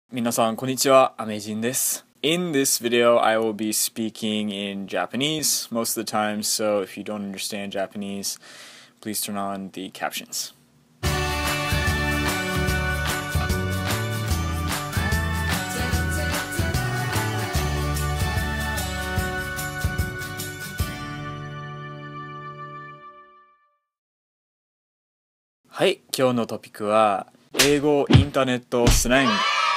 皆さんこんにちは、アメイジンです。In this video, I will be speaking in Japanese most of the time, so if you don't understand Japanese, please turn on the captions. はい、今日のトピックは英語インターネットスラング。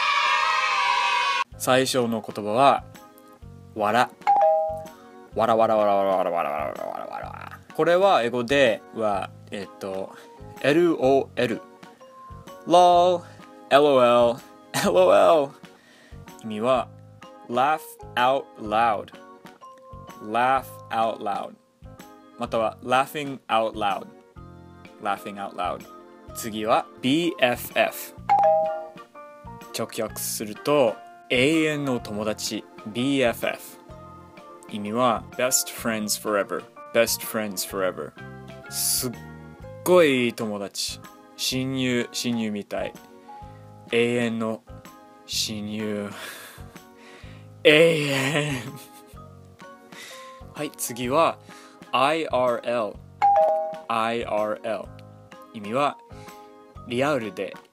最初の言葉はわらわらわらわらわらわらわらわらわらわら。これは英語ではLOL LOL LOL LOL 意味は laugh out loud laugh out loud または laughing out loud laughing out loud。 次は BFF 直訳すると永遠の友達 BFF 意味は best friends forever best friends forever すっごい友達親友みたい永遠の親友永遠はい、次は IRL IRL 意味はリアルで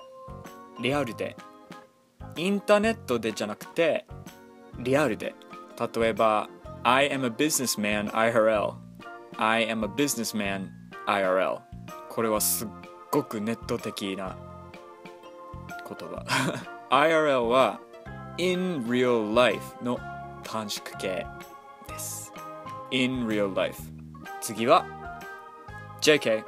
インターネットでじゃなくてリアルで。例えば I am a businessman IRL I am a businessman IRL これはすっごくネット的な言葉IRL は in real life の短縮形です。 in real life。 次は JK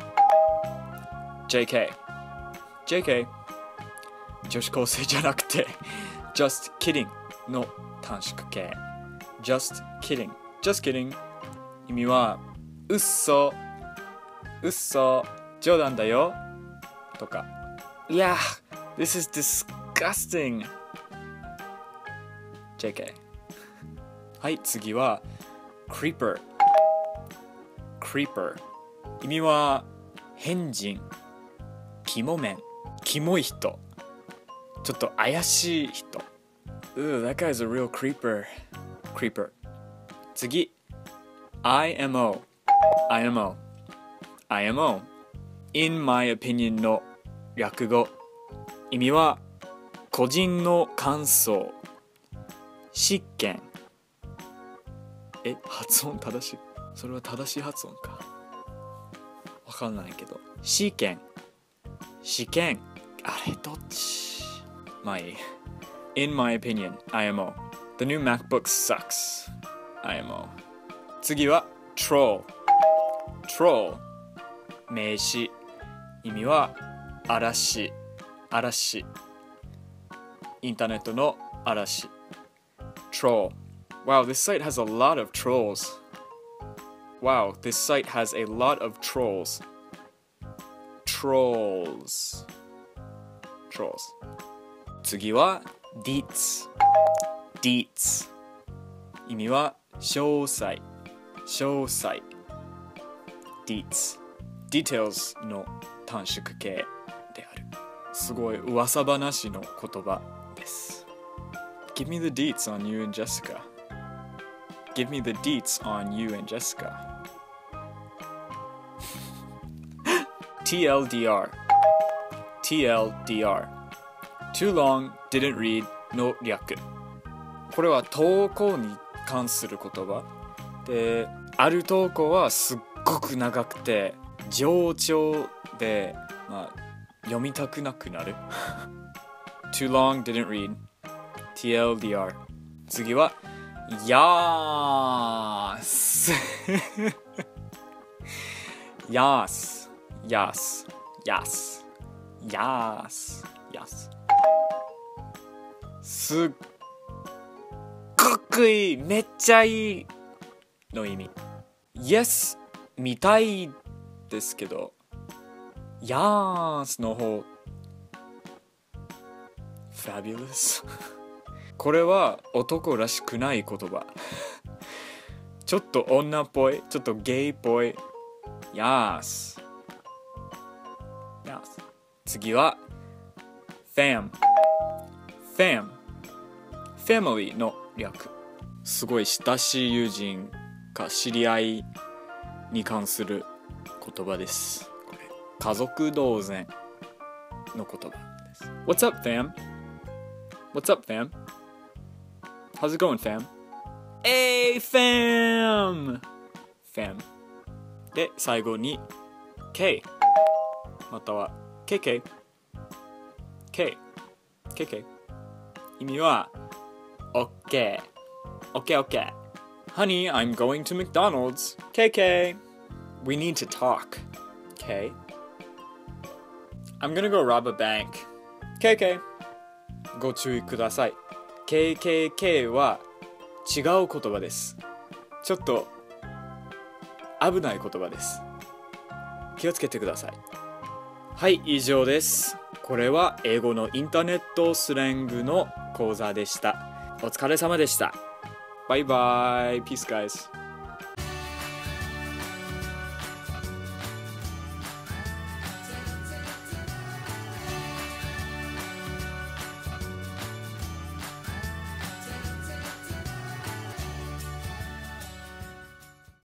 女子高生じゃなくて just kidding の短縮形 just kidding 意味はうっそ冗談だよとか。いや this is disgusting JK。 はい、次は creeper 意味は変人キモい人ちょっと怪しい人。that guy is a real creeper。 次 IMO in my opinion の略語。意味は個人の感想失見。発音正しい？それは正しい発音かわかんないけど。試験あれどっち？まあいい。 In my opinion IMO The new MacBook sucks IMO。 次は Troll 名詞。意味は嵐インターネットの嵐 Troll。 Wow, this site has a lot of trolls. Trolls。 次は Deets 意味は詳細 Details の短縮形である。すごい噂話の言葉です。 Give me the deets on you and Jessica TLDR Too long, didn't read の略。これは投稿に関する言葉で、ある投稿はすっごく長くて冗長で、読みたくなくなるToo long, didn't read TLDR。 次はYasすっごくいいめっちゃいいの意味。 Yes 見たいですけど Yas の方 Fabulous これは男らしくない言葉ちょっと女っぽいちょっとゲイっぽい Yas。 次は Fam family の略。すごい親しい友人か知り合いに関する言葉です。これ家族同然の言葉です。What's up, fam? What's up, fam? How's it going, fam? Hey, fam! Fam. で、最後に K または KK K KK 意味は OK OK OK Honey, I'm going to McDonald's KK We need to talk K I'm gonna go rob a bank KK ご注意ください KKK は違う言葉です。ちょっと危ない言葉です。気をつけてください。はい、以上です。これは英語のインターネットスラングの講座でした。お疲れ様でした。バイバイ。Peace, guys.